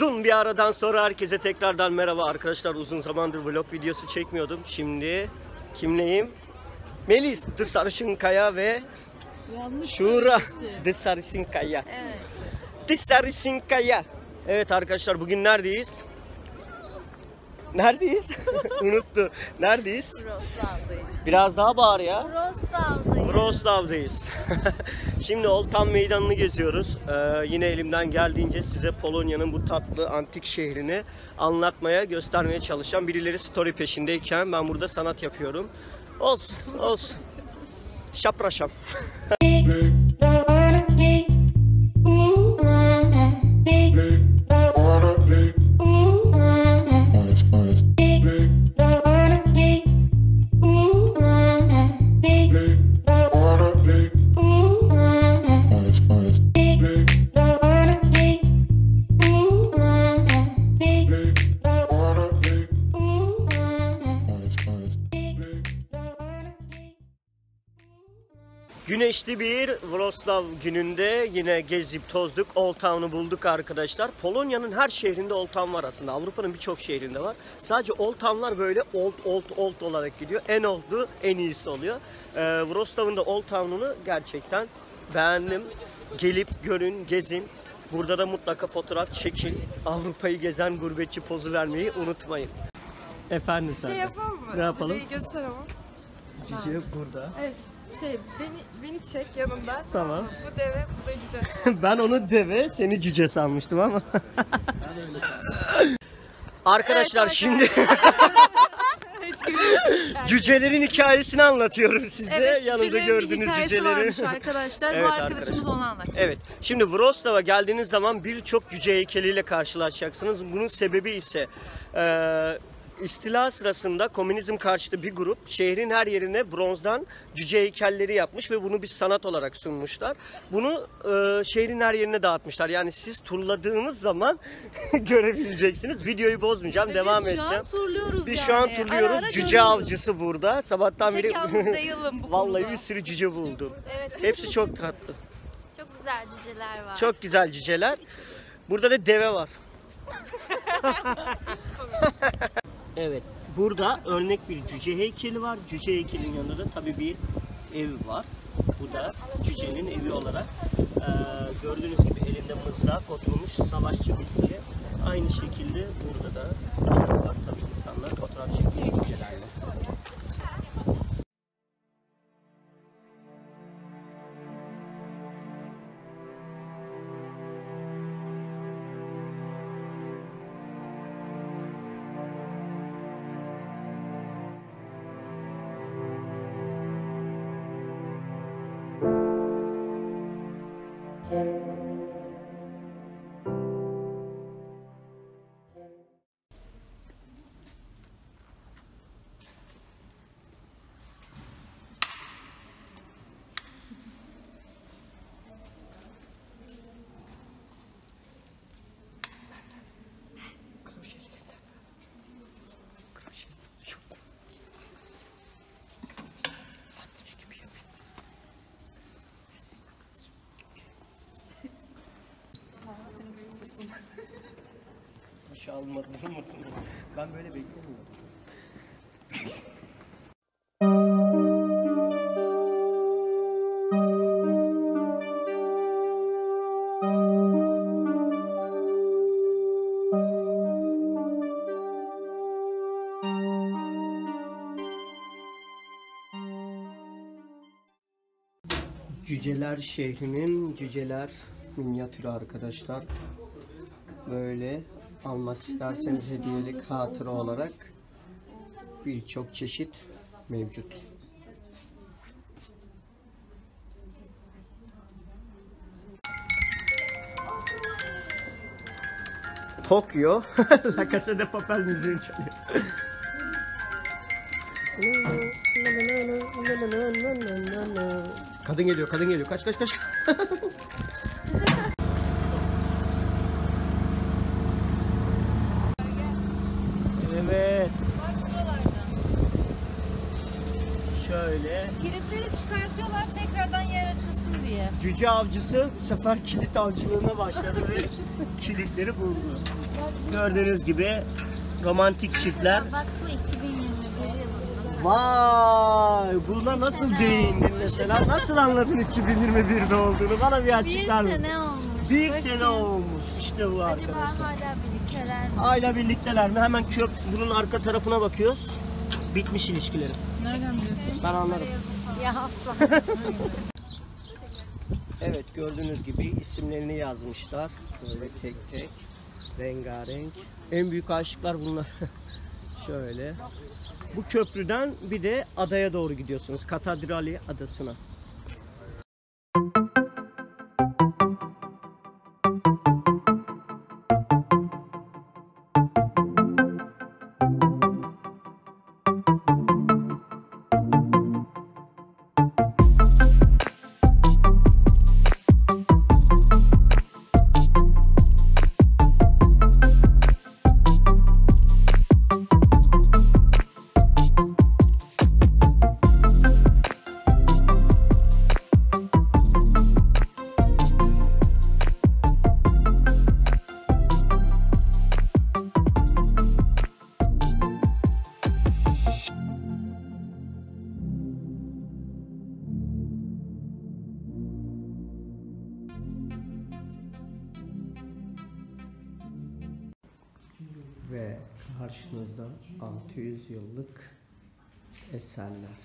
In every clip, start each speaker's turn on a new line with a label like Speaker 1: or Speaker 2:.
Speaker 1: Uzun bir aradan sonra herkese tekrardan merhaba arkadaşlar. Uzun zamandır vlog videosu çekmiyordum. Şimdi kimleyim? Melis, The Sarışınkaya ve Şura The Sarışınkaya.
Speaker 2: Evet.
Speaker 1: The Sarışınkaya. Evet arkadaşlar, bugün neredeyiz? Neredeyiz? Unuttu. Neredeyiz?
Speaker 2: Wrocław'dayız.
Speaker 1: Biraz daha bağır ya.
Speaker 2: Wrocław'dayız.
Speaker 1: Wrocław'dayız. Şimdi Old Town meydanını geziyoruz. Yine elimden geldiğince size Polonya'nın bu tatlı antik şehrini anlatmaya, göstermeye çalışan birileri story peşindeyken ben burada sanat yapıyorum. Olsun, olsun. Şapraşam. Güneşli bir Wrocław gününde yine gezip tozduk. Old Town'u bulduk arkadaşlar. Polonya'nın her şehrinde Old Town var aslında. Avrupa'nın birçok şehrinde var. Sadece Old Town'lar böyle old olarak gidiyor. En old'u en iyisi oluyor. Wrocław'ın da Old Town'unu gerçekten beğendim. Gelip görün, gezin. Burada da mutlaka fotoğraf çekin. Avrupa'yı gezen gurbetçi pozu vermeyi unutmayın. Efendim sen.
Speaker 3: Şey yapalım mı?
Speaker 1: Ne yapalım?
Speaker 3: Cüceyi göster ama.
Speaker 1: Cüce burada.
Speaker 3: Evet. Beni çek yanında.
Speaker 1: Tamam.
Speaker 3: Bu deve, bu da cüce.
Speaker 1: Ben onu deve, seni cüce sanmıştım ama. Ben öyle sandım. Arkadaşlar evet, şimdi cücelerin hikayesini anlatıyorum size.
Speaker 2: Evet,
Speaker 1: yanında gördüğünüz cüceleri.
Speaker 2: Arkadaşlar.
Speaker 1: Evet,
Speaker 2: bu arkadaşımız
Speaker 1: arkadaşlar.
Speaker 2: onu anlatacak.
Speaker 1: Evet. Şimdi Wrocław'a geldiğiniz zaman birçok cüce heykeliyle karşılaşacaksınız. Bunun sebebi ise İstila sırasında komünizm karşıtı bir grup şehrin her yerine bronzdan cüce heykelleri yapmış ve bunu bir sanat olarak sunmuşlar. Bunu şehrin her yerine dağıtmışlar. Yani siz turladığınız zaman görebileceksiniz. Videoyu bozmayacağım,
Speaker 2: Ve
Speaker 1: devam
Speaker 2: biz
Speaker 1: edeceğim.
Speaker 2: Şu an turluyoruz
Speaker 1: biz
Speaker 2: yani.
Speaker 1: şu an turluyoruz.
Speaker 2: Ara ara
Speaker 1: cüce
Speaker 2: görüyoruz.
Speaker 1: avcısı burada. Sabahtan beri
Speaker 2: bu
Speaker 1: vallahi
Speaker 2: konuda.
Speaker 1: bir sürü cüce buldum.
Speaker 2: Evet,
Speaker 1: Hepsi çok tatlı.
Speaker 2: çok güzel cüceler var.
Speaker 1: Çok güzel cüceler. Burada da deve var. Evet. Burada örnek bir cüce heykeli var. Cüce heykelin yanında da tabii bir ev var. Bu da cücenin evi olarak. Gördüğünüz gibi elinde mızrak oturmuş savaşçı bilgi. Aynı şekilde burada da var. Tabii insanlar fotoğraf çekiyor cücelerle. Almadın mısın? Ben böyle beklemiyorum. Cüceler şehrinin cüceler minyatürü arkadaşlar. Böyle almak isterseniz hediyelik hatıra olarak birçok çeşit mevcut. Tokyo, La Casa de Papel müziğini çalıyor. Kadın geliyor, kadın geliyor. Kaç, kaç, kaç. Evet. Şöyle.
Speaker 2: Kilitleri çıkartıyorlar tekrardan yer açılsın diye.
Speaker 1: cüce avcısı bu sefer kilit avcılığına başladı ve kilitleri buldu. Gördüğünüz gibi romantik çiftler.
Speaker 2: Bak bu 2021 yılında.
Speaker 1: Vay! Buna nasıl değindin mesela? Nasıl anladın 2021'de olduğunu? Bana bir açıklar
Speaker 2: Bir
Speaker 1: mısın?
Speaker 2: sene olmuş.
Speaker 1: Bir
Speaker 2: Bakayım.
Speaker 1: sene olmuş. İşte bu
Speaker 2: Acaba
Speaker 1: arkadaşlar.
Speaker 2: hala birlikteler mi?
Speaker 1: Hala birlikteler mi? Hemen bunun arka tarafına bakıyoruz. Bitmiş ilişkileri.
Speaker 3: Nereden biliyorsun?
Speaker 1: Ben anlarım.
Speaker 2: Ya asla.
Speaker 1: Evet, gördüğünüz gibi isimlerini yazmışlar. Böyle tek tek, rengarenk. En büyük aşıklar bunlar. Şöyle. Bu köprüden bir de adaya doğru gidiyorsunuz. Katedrali Adası'na. Ve karşınızda 600 yıllık eserler.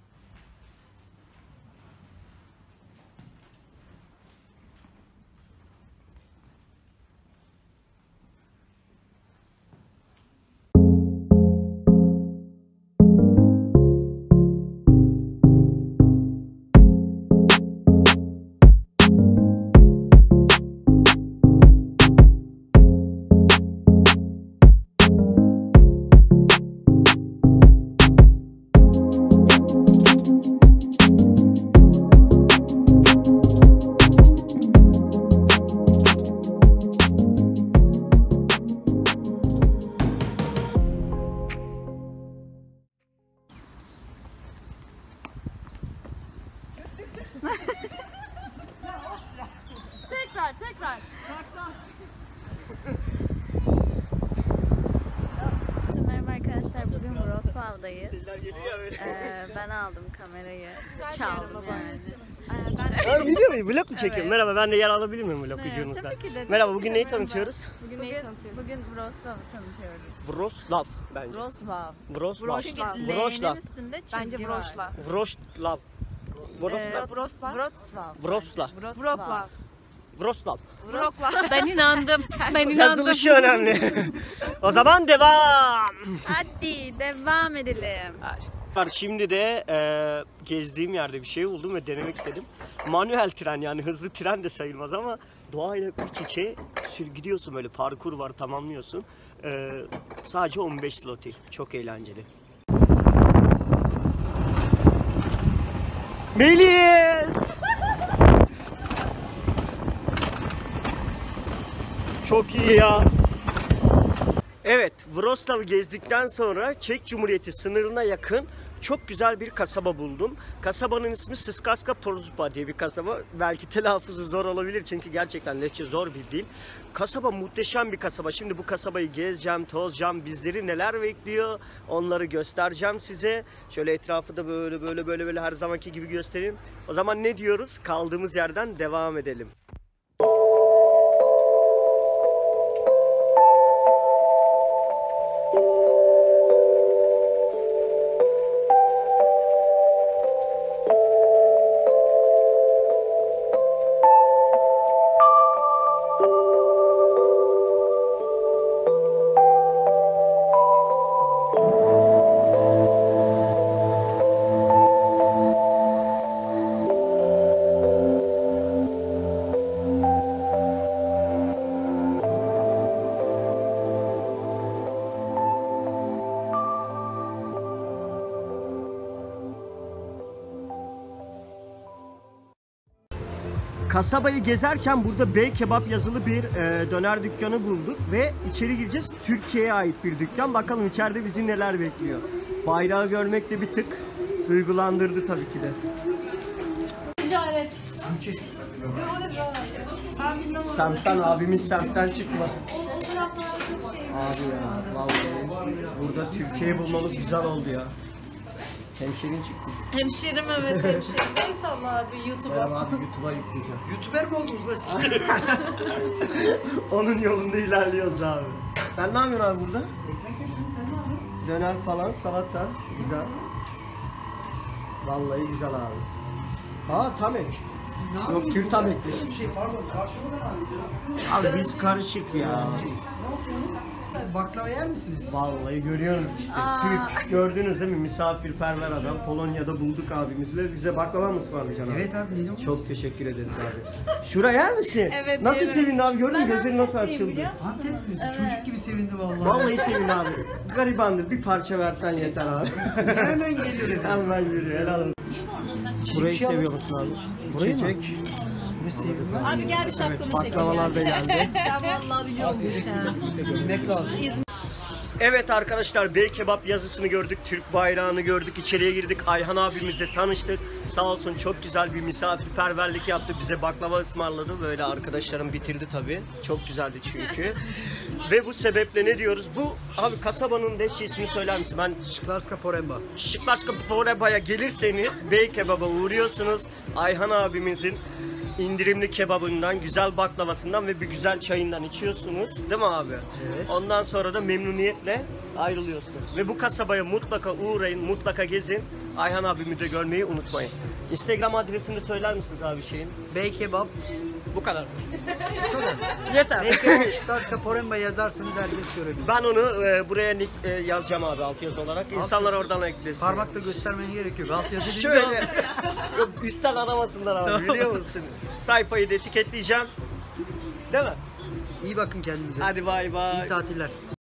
Speaker 3: Tekrar.
Speaker 2: Merhaba arkadaşlar, bugün Wrocław'dayız.
Speaker 1: Sesler geliyor ya böyle.
Speaker 2: Ben aldım kamerayı,
Speaker 3: Güzel bir
Speaker 2: çaldım
Speaker 3: araba.
Speaker 2: yani.
Speaker 1: Ben video muyum? Vlog mu çekiyorum?
Speaker 2: Evet.
Speaker 1: Merhaba, ben de yer alabilir miyim vlog
Speaker 2: Evet,
Speaker 1: videonuzda?
Speaker 2: tabii ki de.
Speaker 1: Merhaba, bugün neyi
Speaker 2: Merhaba.
Speaker 1: tanıtıyoruz?
Speaker 3: Bugün neyi tanıtıyoruz?
Speaker 2: Bugün Wrocław'ı tanıtıyoruz.
Speaker 1: Wrocław bence.
Speaker 2: Wrocław.
Speaker 1: Wrocław.
Speaker 2: Çünkü
Speaker 1: Wrocław.
Speaker 2: L'nin üstünde çizgi
Speaker 3: Bence
Speaker 2: var.
Speaker 3: Wrocław.
Speaker 1: Wrocław. Wrocław.
Speaker 3: Wrocław.
Speaker 2: Wrocław.
Speaker 1: Wrocław.
Speaker 3: Wrocław.
Speaker 1: Wrocław.
Speaker 3: Wrocław.
Speaker 2: Ben inandım. Ben inandım.
Speaker 1: Yazılışı önemli. O zaman devam.
Speaker 2: Hadi devam edelim.
Speaker 1: Şimdi de gezdiğim yerde bir şey buldum ve denemek istedim. Manuel tren, yani hızlı tren de sayılmaz ama doğayla iç içe gidiyorsun, böyle parkur var, tamamlıyorsun. Sadece 15 zloty. Çok eğlenceli. Melis! Çok iyi ya. Evet, Wrocław'ı gezdikten sonra Çek Cumhuriyeti sınırına yakın çok güzel bir kasaba buldum. Kasabanın ismi Srpska Poruba diye bir kasaba. Belki telaffuzu zor olabilir çünkü gerçekten Lehçe zor bir dil. Kasaba muhteşem bir kasaba. Şimdi bu kasabayı gezeceğim, tozacağım. Bizleri neler bekliyor onları göstereceğim size. Şöyle etrafı da böyle her zamanki gibi göstereyim. O zaman ne diyoruz? Kaldığımız yerden devam edelim. Kasabayı gezerken burada Bey Kebap yazılı bir döner dükkanı bulduk ve içeri gireceğiz. Türkiye'ye ait bir dükkan. Bakalım içeride bizi neler bekliyor. Bayrağı görmek de bir tık duygulandırdı tabii ki de.
Speaker 3: Ticaret.
Speaker 1: Semtten abimiz semtten çıkmasın. Abi ya vallahi burada Türkiye'yi bulmamız güzel oldu ya. Hemşerin çıktı.
Speaker 2: Hemşerim evet hemşerim. Neyse Allah abi YouTube'a.
Speaker 1: Merhaba abi YouTube'a yükleyeceğim.
Speaker 4: YouTuber mi oldunuz lan siz?
Speaker 1: Onun yolunda ilerliyoruz abi. Sen ne yapıyorsun abi burada? Döner falan, salata. Güzel. Vallahi güzel abi. Aa tam ek. Yok Türk tam ekli.
Speaker 4: Pardon, karşımadan abi.
Speaker 1: Abi biz karışık ya.
Speaker 4: Baklava yer misiniz?
Speaker 1: Vallahi görüyorsunuz işte. Türk. Gördünüz değil mi? Misafirperver adam. Polonya'da bulduk abimizle. Bize baklava mı ısmarlayacaksın abi?
Speaker 4: Evet abi, niye olmasın?
Speaker 1: Çok teşekkür ederiz abi. Şuraya yer misin?
Speaker 2: Evet,
Speaker 1: Nasıl
Speaker 2: yerim.
Speaker 1: sevindi abi? Gördün mü? Gözleri nasıl açıldı?
Speaker 4: Antepliyim. Çocuk gibi sevindi vallahi.
Speaker 1: Vallahi sevindi abi. Garibandır. Bir parça versen yeter abi.
Speaker 4: Hemen geliyor.
Speaker 1: Hemen yürüyor. Helal olsun. Burayı seviyor musun abi?
Speaker 4: Burayı mı?
Speaker 1: İçecek.
Speaker 4: Bunu seviyorum.
Speaker 2: Abi gel bir şapkanı çekeyim.
Speaker 1: Baklavalar da geldi.
Speaker 2: Sen vallahi biliyorsun ya.
Speaker 4: Bilmek lazım.
Speaker 1: Evet arkadaşlar, Bey Kebap yazısını gördük, Türk bayrağını gördük, içeriye girdik, Ayhan abimizle tanıştık. Sağ olsun çok güzel bir misafirperverlik yaptı, bize baklava ısmarladı. Böyle arkadaşlarım bitirdi tabii. Çok güzeldi çünkü. Ve bu sebeple ne diyoruz? Bu abi kasabanın Lehçe ismini söyler misin? Ben
Speaker 4: Şıklarska Poremba.
Speaker 1: Şıklarska Poreba'ya gelirseniz Bey Kebap'a uğruyorsunuz. Ayhan abimizin indirimli kebabından, güzel baklavasından ve bir güzel çayından içiyorsunuz. Değil mi abi?
Speaker 4: Evet.
Speaker 1: Ondan sonra da memnuniyetle ayrılıyorsunuz. Ve bu kasabaya mutlaka uğrayın, mutlaka gezin. Ayhan abimi de görmeyi unutmayın. Instagram adresini söyler misiniz abi şeyin?
Speaker 4: Bey Kebap.
Speaker 1: Bu kadar.
Speaker 4: Bu kadar.
Speaker 1: Yeter.
Speaker 4: Bey Kebap Şıklarska Poremba yazarsanız herkes görebilir.
Speaker 1: Ben onu buraya yazacağım abi alt yazı olarak. İnsanlar oradan eklesin.
Speaker 4: Parmakla göstermene gerek yok. Alt yazı değil.
Speaker 1: Şöyle üstten aramasınlar abi, biliyor musunuz? Sayfayı da etiketleyeceğim. Değil mi?
Speaker 4: İyi bakın kendinize.
Speaker 1: Hadi bay bay.
Speaker 4: İyi tatiller.